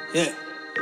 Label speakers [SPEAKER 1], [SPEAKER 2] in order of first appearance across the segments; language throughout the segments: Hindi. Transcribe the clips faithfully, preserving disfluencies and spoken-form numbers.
[SPEAKER 1] Yeah.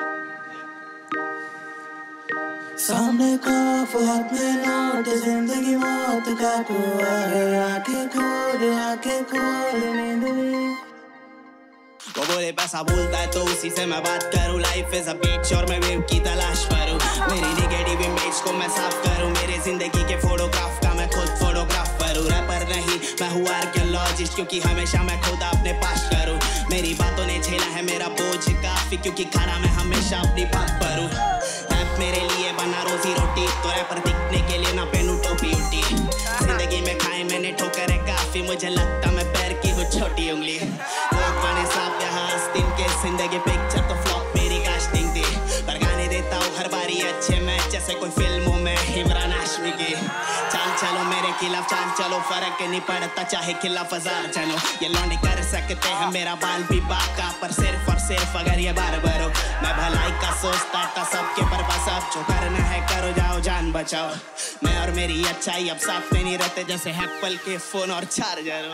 [SPEAKER 1] सामने खौफ हाथ में नोट, जिंदगी मौत का कुआं है। आंखें खोल आंखें खोल नींद में। वो बोले पैसा भूलता है तो उसी से मैं बात करूं। लाइफ इज अ बीच और मैं वेव की तलाश करूं। मेरी नेगेटिव इमेज को मैं साफ करूं। मेरे जिंदगी के फोटोग्राफ का मैं खुद फोटोग्राफ करूं। रैपर नहीं मैं हूँ आर्कियोलॉजिस्ट, क्योंकि हमेशा मैं खुद अपने पास करूं। मेरी बातों ने झेला है मेरा बोझ काफी, क्योंकि खड़ा मैं हमेशा अपनी बात करूं। रैप मेरे लिए बना रोजी रोटी, तो रैपर दिखने के लिए ना पहनूं टोपी उठी। जिंदगी में खाए मैंने ठोकर है काफी, मुझे लगता मैं पैर की हूँ छोटी उंगली। लोग बने साफ यहाँ आस्तीन के, जिंदगी पिक्चर तो फ्लॉप मेरी कास्टिंग थी। पर गाने देता हूँ हर बारी अच्छे मैं, जैसे कोई फिल्मों में इमरान हाशमी की। चाल चलो मेरे खिलाफ चाल चलो, फर्क नहीं पड़ता चाहे खिलाफ हजार चलो। ये लौंडे कर सकते हैं मेरा बाल भी बाका, पर सिर्फ और सिर्फ अगर ये बार बार हो। मैं भलाई का सोचता था सबके, पर बस अब जो करना है करो, जाओ जान बचाओ। मैं और मेरी अच्छाई अब साथ में नहीं रहते, जैसे एप्पल के फोन और चार्जर।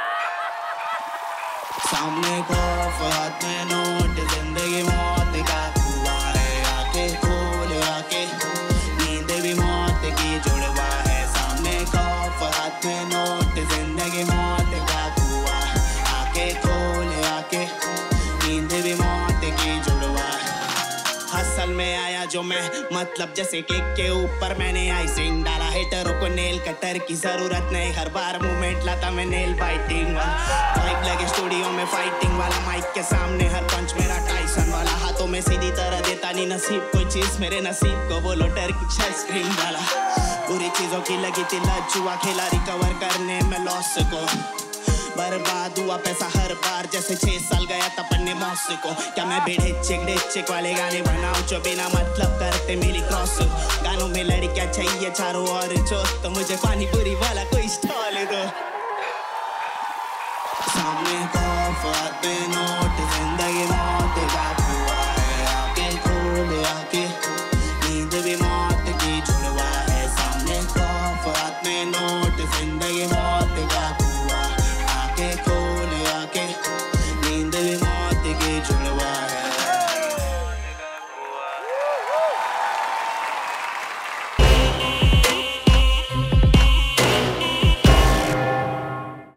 [SPEAKER 1] सामने खौफ हाथ में नोट, जिंदगी मौत का कुआं है। आंखें खोल आके नींद भी मौत की जुड़वा है। सामने खौफ हाथ में नोट, जिंदगी मौत का कुआं। आंखें खोल आके नींद भी मौत की जुड़वा है। हसल में आया जो मैं, मतलब जैसे केक के ऊपर मैंने आइसिंग डाला। हेटरों को नेल कटर की जरूरत नहीं, हर बार मूवमेंट लाता मैं नेल बाइटिंग वाला। माइक लगे स्टूडियो में फाइटिंग वाला, माइक के सामने हर पंच मेरा टाइसन वाला। हाथों में सीधी तरह देता नहीं नसीब कोई चीज, मेरे नसीब को बोलो डर की छह स्क्रीन डाला। बुरी चीजों की लगी थी लत, जुआ खेला रिकवर करने में लॉस को। बर्बाद हुआ पैसा हर बार, जैसे छह साल गया था पन्ने मौस को। क्या मैं भी ढिच्चिक ढिच्चिक वाले गाने बनाऊं जो बिना मतलब करते मेरी क्रॉस। गानों में लड़कियां चाहिए चारों ओर जो, तो मुझे पानी पूरी वाला कोई स्टॉल दो। सामने खौफ हाथ में नोट, जिंदगी